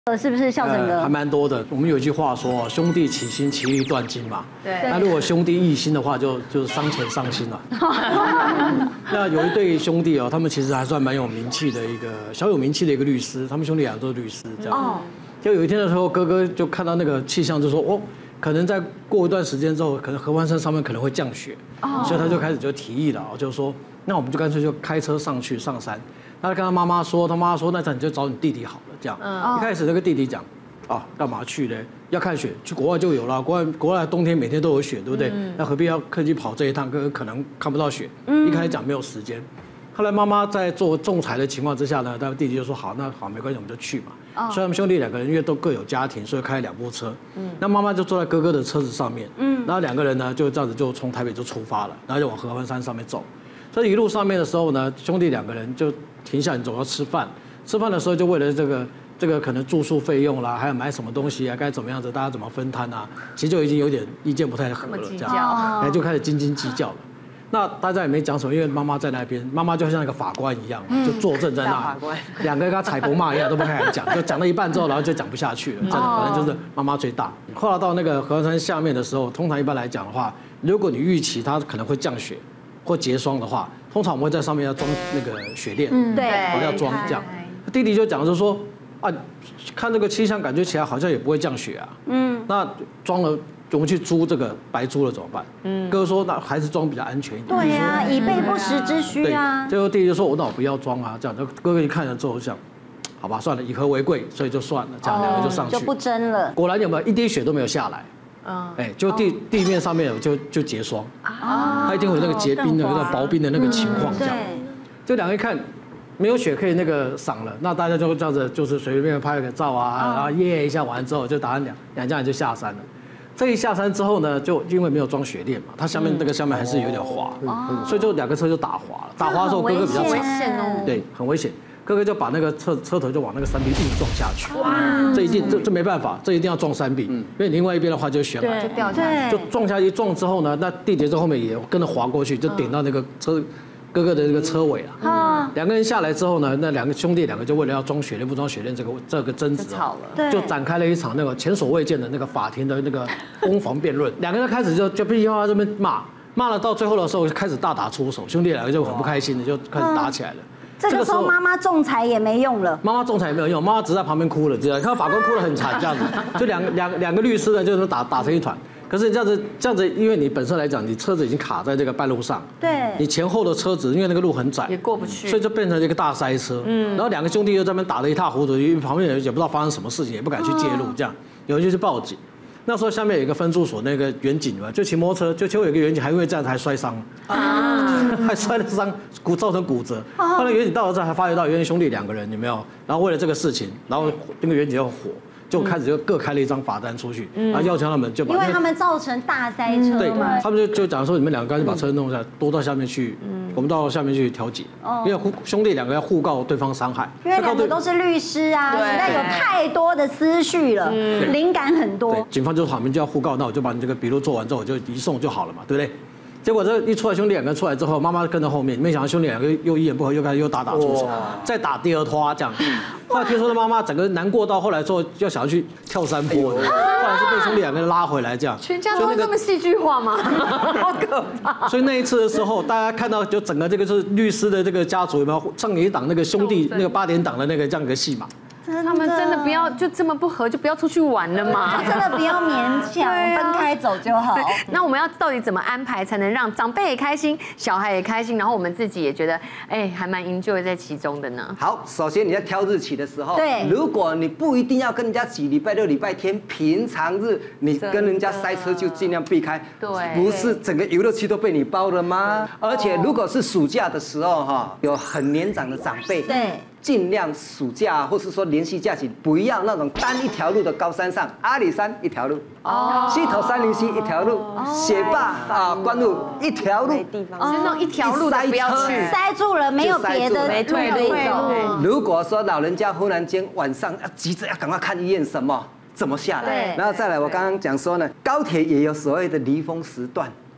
是不是孝成哥？ 还蛮多的。我们有一句话说，兄弟齐心，其利断金嘛。 对。 那如果兄弟异心的话，就是伤钱伤心了。那有一对兄弟哦，他们其实还算蛮有名气的小有名气的一个律师，他们兄弟俩都是律师这样。哦。就有一天的时候，哥哥就看到那个气象，就说哦，可能再过一段时间之后，可能合欢山上面可能会降雪。哦。所以他就开始就提议了，就说那我们就干脆就开车上山。他跟他妈妈说，那你就找你弟弟好了，这样。一开始这个弟弟讲，啊，干嘛去呢？要看雪，去国外就有了，国外冬天每天都有雪，对不对？那何必要特地跑这一趟？可能看不到雪。一开始讲没有时间，后来妈妈在做仲裁的情况之下呢，他弟弟就说好，那好没关系，我们就去嘛。所以他们兄弟两个人因为都各有家庭，所以开2部车。那妈妈就坐在哥哥的车子上面。然后2个人呢就这样子就从台北就出发了，然后就往合欢山上面走。所以一路上面的时候呢，兄弟2个人就停下来总要吃饭。吃饭的时候就为了这个可能住宿费用啦，还有买什么东西啊，该怎么样子，大家怎么分摊啊，其实就已经有点意见不太合了，这样，就开始斤斤计较了。那大家也没讲什么，因为妈妈在那边，妈妈就像一个法官一样，就坐镇在那，2个人跟他采购骂一样，都不太敢讲，就讲了一半之后，然后就讲不下去了，真的，反正就是妈妈最大。后来到那个合欢山下面的时候，通常一般来讲的话，如果你预期它可能会降雪或结霜的话，通常我们会在上面要装那个雪链，对，要装这样。弟弟就讲就说啊，看这个气象感觉起来好像也不会降雪啊，那装了我们去租这个白租了怎么办？哥说那还是装比较安全一点。 对啊，以备不时之需啊。 最后弟弟就说那我不要装啊，这样。哥哥一看了之后想，好吧，算了，以和为贵，所以就算了，这样2个就上去， 就不争了。 果然有没有一滴雪都没有下来。就地面上面就结霜，它一定会有那个结冰的、有点薄冰的那个情况，这样。就2个一看没有雪可以那个赏了，那大家就这样子，就是随便拍个照啊，然后耶一下完之后，就打算两家人就下山了。这一下山之后呢，就因为没有装雪链嘛，它下面还是有点滑，所以就2个车就打滑了。打滑的时候哥哥比较惨，对，很危险。哥哥就把那个车头就往那个山壁硬撞下去，这一定这没办法，这一定要撞山壁，因为另外一边的话就悬崖， 就掉下去， 就撞下去。撞之后呢，那弟弟在后面也跟着滑过去，就顶到那个哥哥的这个车尾了。2个人下来之后呢，那2个兄弟就为了要装雪链不装雪链这个争执，就展开了一场那个前所未见的那个法庭的那个攻防辩论。2个人开始就噼里啪啦这边骂了，到最后的时候就开始大打出手，兄弟2个就很不开心的就开始打起来了。 这个时候妈妈仲裁也没用了， 妈妈仲裁也没有用，妈妈只在旁边哭了，看到法官哭得很惨，这样子，就两个律师呢，就是打成一团。可是这样子，因为你本身来讲，你车子已经卡在这个半路上， 对， 你前后的车子因为那个路很窄， 也过不去， 所以就变成了一个大塞车。然后2个兄弟又在那边打得一塌糊涂，因为旁边人也不知道发生什么事情，也不敢去介入，这样有人就去报警。那时候下面有一个分驻所那个员警嘛，就骑摩托车，就有一个员警还因为这样子还摔伤，还摔了伤，造成骨折。后来员警到了这才发觉到，原来兄弟2个人有没有？然后为了这个事情，然后那个员警就火。就开始就各开了一张罚单出去，然后要求他们就把， 因为他们造成大塞车， 对，他们就讲说你们2个干脆把车弄下来，多到下面去，我们到下面去调解，因为兄弟2个要互告对方伤害， 因为2个都是律师啊，实在有太多的思绪了，灵感很多。 警方就说好，你们就要互告，那我就把你这个笔录做完之后，我就移送就好了嘛，对不对？结果这一出来，兄弟2个出来之后，妈妈跟在后面，没想到兄弟2个又一言不合，又开始又打出手，再打第2拖这样。后来听说他妈妈整个难过到后来之后，要想要去跳山坡，后来是被兄弟2个人拉回来这样。 全家都这么戏剧化吗？好可怕！ 所以那一次的时候，大家看到就整个这个是律师的这个家族有没有上一档那个兄弟那个8点档的那个这样一个戏码。 他们真的不要就这么不合，就不要出去玩了嘛。 真的不要勉强，分开走就好。 那我们要到底怎么安排，才能让长辈也开心，小孩也开心，然后我们自己也觉得，还蛮 enjoy 在其中的呢？ 好，首先你在挑日期的时候， 对， 如果你不一定要跟人家挤礼拜6、礼拜天，平常日你跟人家塞车就尽量避开。 对， 不是整个游乐区都被你包了吗？而且如果是暑假的时候哈，有很年长的长辈， 对。 尽量暑假或是说连续假期，不要那种单一条路的高山上，阿里山一条路，溪头307一条路，雪霸关路一条路， 就是那种一条路的不要去， 塞住了没有别的路可以走。 如果说老人家忽然间晚上要急着要赶快看医院什么，怎么下来？然后再来，我刚刚讲说呢，高铁也有所谓的离峰时段。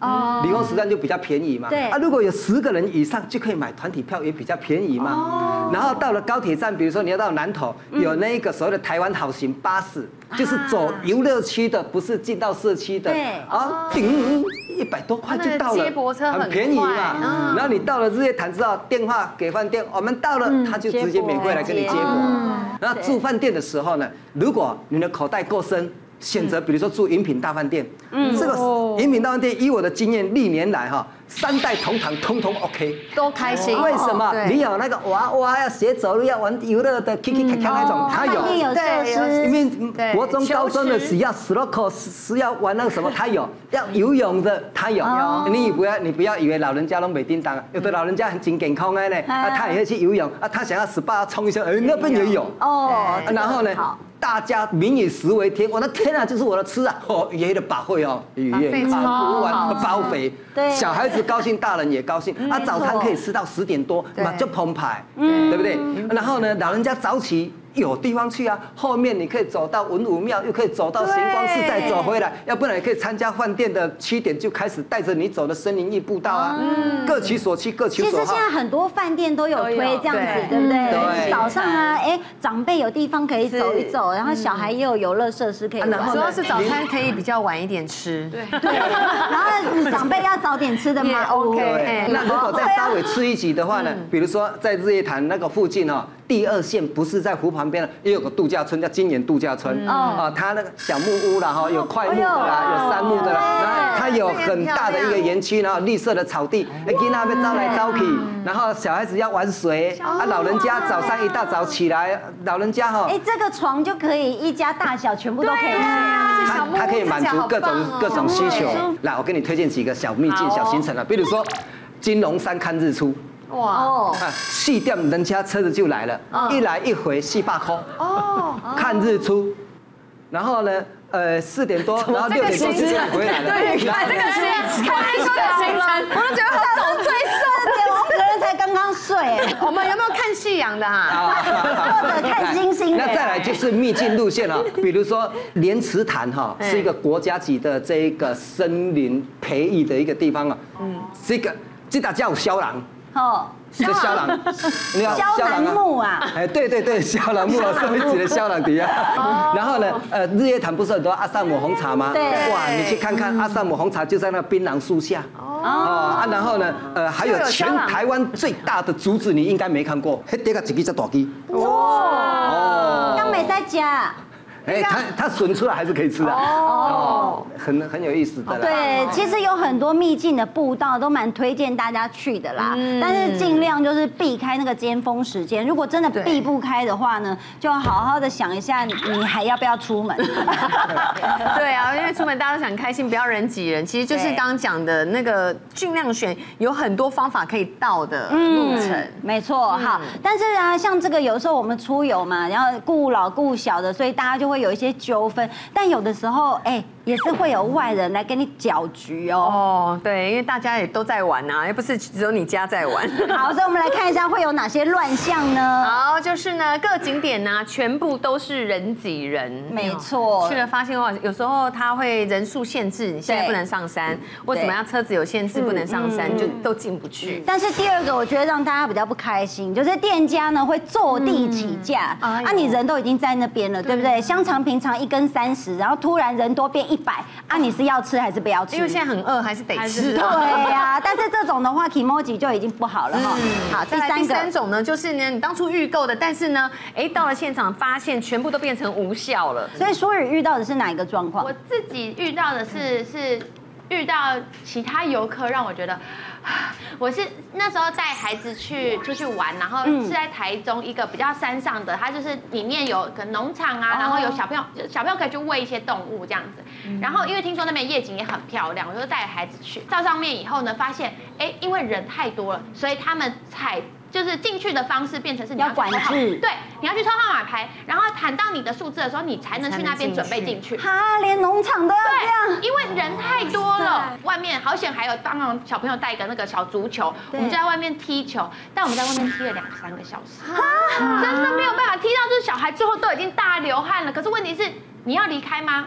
离峰时段就比较便宜嘛。 对啊，如果有10个人以上就可以买团体票，也比较便宜嘛。然后到了高铁站，比如说你要到南投，有那个所谓的台湾好行巴士，就是走游乐区的，不是进到社区的。 对啊，顶100多块就到了， 接驳车很便宜嘛。然后你到了日月潭之后，电话给饭店，我们到了，他就直接免费来跟你接驳。然后住饭店的时候呢，如果你的口袋够深。选择比如说住饮品大饭店，这个饮品大饭店，以我的经验，历年来3代同堂，通通 OK， 都开心。 为什么？你有那个娃娃要学走路，要玩游乐的 Kiki 卡卡那种，他有。 有设施。 因为国中、高中的是要 Sloco， 是要玩那个什么，他有；要游泳的，他有。你不要以为老人家都没叮当，有的老人家很健康的呢，他也会去游泳，他想要SPA冲一下，那边也有。然后呢？大家民以食为天，我的天啊，就是我的吃啊！爷爷的把会鱼宴不完包肥，小孩子高兴，大人也高兴。早餐可以吃到10点多，嘛就澎湃，对不对？然后呢，老人家早起。有地方去啊，后面你可以走到文武庙，又可以走到行光寺，再走回来，要不然也可以参加饭店的7点就开始带着你走的森林驿步道啊，各取所需，各取所好。 其实现在很多饭店都有推这样子，对不对？早上啊，长辈有地方可以走一走，然后小孩也有游乐设施可以玩。 主要是早餐可以比较晚一点吃， 对。然后长辈要早点吃的嘛 ，OK。 那如果再稍微吃一级的话呢，比如说在日月潭那个附近第2线不是在湖旁边了，也有个度假村叫金岩度假村它那个小木屋啦有块木的啦，有杉木的啦，然后它有很大的一个园区，然后绿色的草地，囡仔要招来招去，然后小孩子要玩水老人家早上一大早起来，老人家这个床就可以一家大小全部都可以睡， 它可以满足各种需求。来，我给你推荐几个小秘境、小行程比如说金龙山看日出。哇！4点人家车子就来了，一来一回400块。看日出，然后呢，4点多，然后6点多就回来了。 对，看这个看日出的行程，我都觉得好早睡我可能才刚刚睡。 我们有没有看夕阳的或者看星星？ 那再来就是秘境路线比如说莲池潭是一个国家级的这个森林培育的一个地方这大家有肖郎。是肖郎， 肖楠木啊！ 对，肖郎木是一级的肖郎底下。然后呢，日月潭不是很多阿萨姆红茶吗？ 对。 哇，你去看看阿萨姆红茶就在那槟榔树下。然后呢，还有全台湾最大的竹子，你应该没看过，那个一个叫大鸡。 哇！刚没在家。 它笋出来还是可以吃的很有意思的啦。 对，其实有很多秘境的步道都蛮推荐大家去的啦，但是尽量就是避开那个尖峰时间。如果真的避不开的话呢，就好好的想一下，你还要不要出门？ 对啊，因为出门大家都想开心，不要人挤人。其实就是刚刚讲的那个，尽量选有很多方法可以到的路程。 没错，好。但是啊，像这个有时候我们出游嘛，然后顾老顾小的，所以大家就会有一些纠纷，但有的时候也是会有外人来跟你搅局对，因为大家也都在玩啊，又不是只有你家在玩。 好，所以我们来看一下会有哪些乱象呢？ 好，就是呢，各景点呢全部都是人挤人， 没错。 去了发现有时候它会人数限制，你现在不能上山，为什么要车子有限制不能上山，就都进不去。 但是第二个，我觉得让大家比较不开心，就是店家呢会坐地起价你人都已经在那边了，对不对？香肠平常1根30，然后突然人多变100你是要吃还是不要吃？ 因为现在很饿，还是得吃。 对呀，但是这种的话 ，kimoji 就已经不好了好，第三种呢，就是呢，你当初预购的，但是呢，到了现场发现全部都变成无效了。 所以舒宇遇到的是哪一个状况？ 我自己遇到的是遇到其他游客让我觉得。我是那时候带孩子出去玩，然后是在台中一个比较山上的，它就是里面有个农场啊，然后有小朋友可以去喂一些动物这样子。然后因为听说那边夜景也很漂亮，我就带孩子去。到上面以后呢，发现因为人太多了，所以他们就是进去的方式变成是你要管制， 对，你要去抽号码牌，然后喊到你的数字的时候，你才能去那边准备进去。 连农场都要这样， 因为人太多了。外面好险还有帮小朋友带一个那个小足球，我们就在外面踢球，但我们在外面踢了2、3个小时，真的没有办法踢到，就是小孩最后都已经大流汗了。可是问题是，你要离开吗？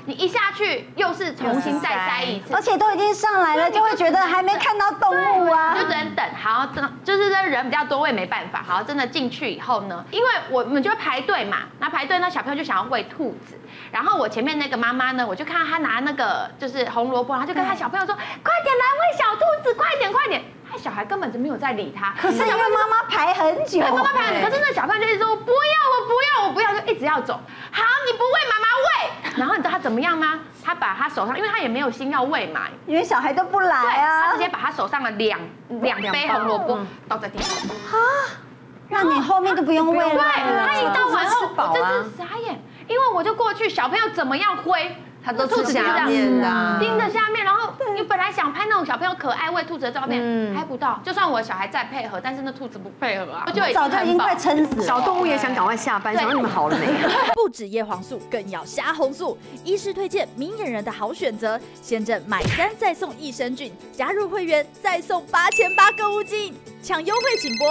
你一下去又是重新再塞一次， 而且都已经上来了，就会觉得还没看到动物啊， 就只能等。好，就是这人比较多，我也没办法。好，真的进去以后呢，因为我们就会排队嘛，那排队呢，小朋友就想要喂兔子，然后我前面那个妈妈呢，我就看到她拿那个就是红萝卜，然后就跟她小朋友说，快点来喂小兔子，快点快点。他小孩根本就没有在理他， 可是因为妈妈排很久， 对，妈妈排很久，可是那小朋友就一直说不要，我不要，就一直要走。好，你不喂，妈妈喂。然后你知道他怎么样吗？他把他手上，因为他也没有心要喂嘛， 因为小孩都不来啊， 他直接把他手上的两杯红萝卜倒在地上。 那你后面都不用喂了。 对，他一倒完后， 饱啊我真是傻眼，因为我就过去，小朋友怎么样挥。 他都是下面的， 盯着下面，然后你本来想拍那种小朋友可爱喂兔子的照片，拍不到。就算我小孩再配合，但是那兔子不配合啊， 早就已经快撑死了。 小动物也想赶快下班，想说你们好了没？ 不止叶黄素，更要虾红素。医师推荐明眼人的好选择，先正买3再送益生菌，加入会员再送8800购物金，抢优惠请拨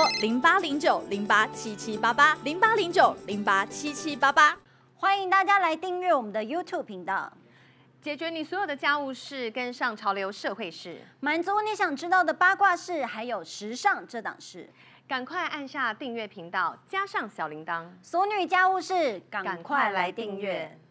08090877880809087788。 欢迎大家来订阅我们的 YouTube 频道。 解决你所有的家务事，跟上潮流社会事， 满足你想知道的八卦事，还有时尚这档事。 赶快按下订阅频道，加上小铃铛， 俗女家务事，赶快来订阅。